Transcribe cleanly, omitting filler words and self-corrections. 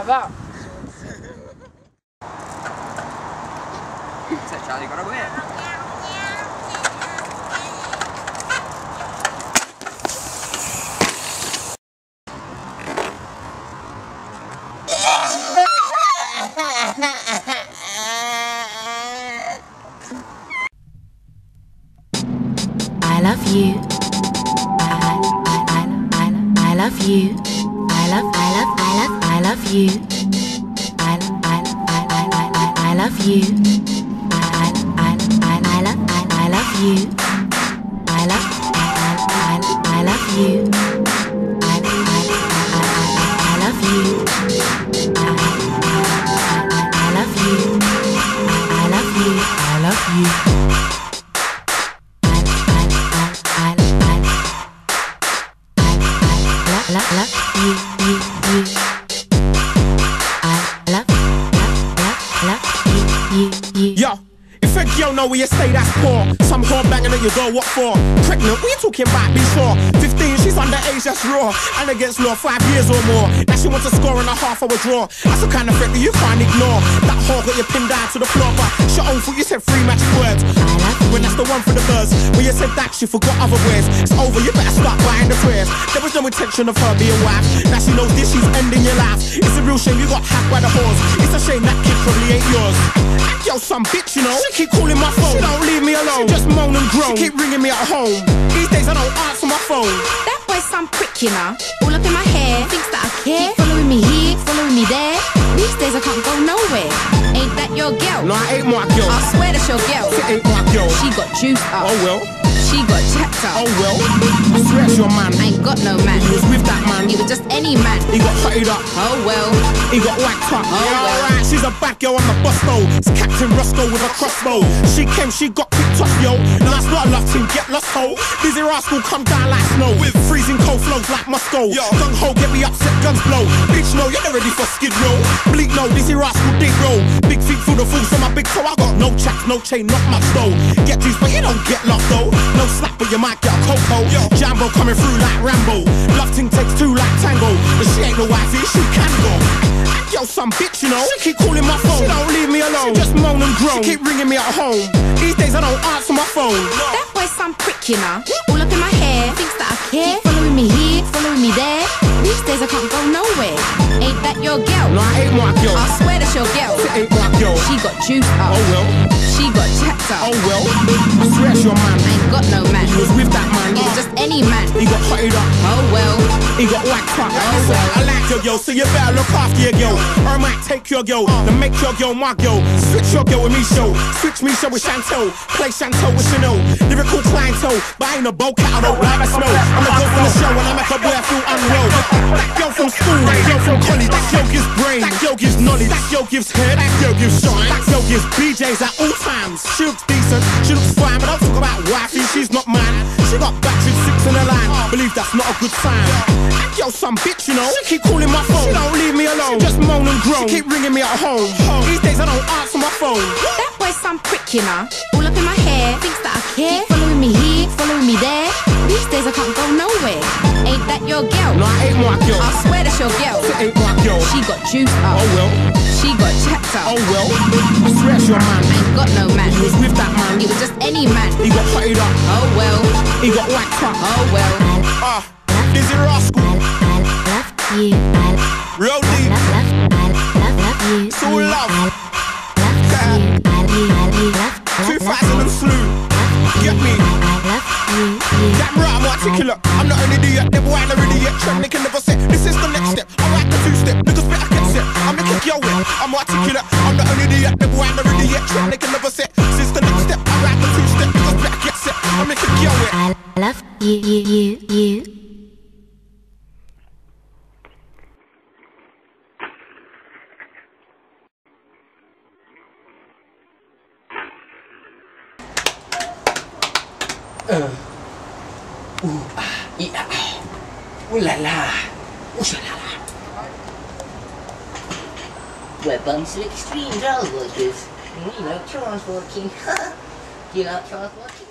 Ça va. Charlie, gotta win. I love you. I love you. I love you. I love you. I love you. I love you. I love you. I love you. I love you. I love you. Yo, if a girl know where you stay, that's poor. Some whore banging at your door, what for? Pregnant, what you talking about, be sure? 15, she's underage, that's raw. And against law, 5 years or more. Now she wants a score and a half hour draw. That's the kind of threat that you can't ignore. That whore got you pinned down to the floor, but she own foot, you said 3 magic words. When that's the one for the buzz. When you said that, she forgot other words. It's over, you better start buying the prayers. There was no intention of her being wife. Now she knows this, she's ending your life. It's a real shame you got hacked by the whores. It's a shame that kid probably ain't yours. And yo, some bitch, you know, she keep calling my phone. She don't leave me alone, she just moan and groan. She keep ringing me at home. These days I don't answer my phone. That boy's some prick, you know. All up in my hair, thinks that I care. Keep following me here, following me there. These days I can't go nowhere. Ain't that your girl? No, I ain't my girl. I swear that's your girl. It ain't my girl. She got juiced up. Oh well. She got checked up. Oh well. I swear it's your man. I ain't got no man. He was with that man. He was just any man. He got hotted up. Oh well. He got whacked up. Oh well. Alright, she's a bad girl on the bus though. It's Captain Roscoe with a crossbow. She came, she got picked off, yo. Now it's not a love team, get lost, ho. Dizzy Rascal come down like snow with freezing cold flows like Moscow. Gung ho, get me upset, guns blow. Bitch, no, you're not ready for skid row. Bleak, no, Dizzy Rascal dig roll. Big feet through the fools on my big toe. I got no chaps, no chain, not much though. Get juice, but you don't get lost though. No slap, but you might get a cocoa. Jambo coming through like Rambo. Love ting takes 2 like Tango. But she ain't no wifey, she can go. Yo, some bitch, you know. She keep calling my phone. She don't leave me alone. She just moan and groan. She keep ringing me at home. These days I don't answer my phone. That boy's some prick, you know. All up in my hair, thinks that I care. Keep following me here, following me there. These days I can't go nowhere. Ain't that your girl? No, I ain't my girl. I swear that's your girl. It ain't my girl. She got juiced up. Oh well. She got checked up. Oh well. I swear it's your man. I ain't got no man. He was with that man. He was just any man. He got hotted up. Oh well. He got whacked up. Oh well. I like your girl, so you better look after your girl. Or I might take your girl, then make your girl my girl. Switch your girl with me show. Switch me show with Chantel. Play Chantel with Chanel. Lyrical clientele, but I ain't a bow cat, I don't like a snow. I'm a girl from the show and I make a boy feel unwell. That girl from school, that girl from college. That girl gives brain, that girl gives knowledge. That girl gives hair, that girl gives shine. That girl gives BJs at all times. She looks decent, she looks fine, but don't talk about wifey, she's not mine. She got battery 6 in the line, believe that's not a good sign. That girl some bitch, you know. She keep calling my phone, she don't leave me alone. She just moan and groan, she keep ringing me at home. These days I don't answer my phone. That boy's some prick, you know. All up in my hair, thinks that I care. Keep following me here, following me there. These days I can't go nowhere. Ain't that your girl? No, I ain't my girl. I swear that's your girl. It ain't my girl. She got juiced up. Oh well. She got checked up. Oh well. I swear it's your man. I ain't got no man. He was with that man. He was just any man. He got hotted up. Oh well. He got whacked up. Oh well. Dizzy Rascal. I love you. Real deep. Love you. It's all love. Love you. 2000 and slew. Get me. Damn right, I'm articulate. I'm not an idiot, never ain't an idiot. Trend can never say, this is the next step. I write the 2-step, niggas better get set. I make a girl wet, I'm articulate. I'm not an idiot, never ain't an idiot. Trend can never say, this is the next step. I write the 2-step, niggas better get set. I make a girl wet. I love you. Ooh la la. Ooh la la. Welcome to Extreme Drive Workers. You know, transporting. You know, transporting.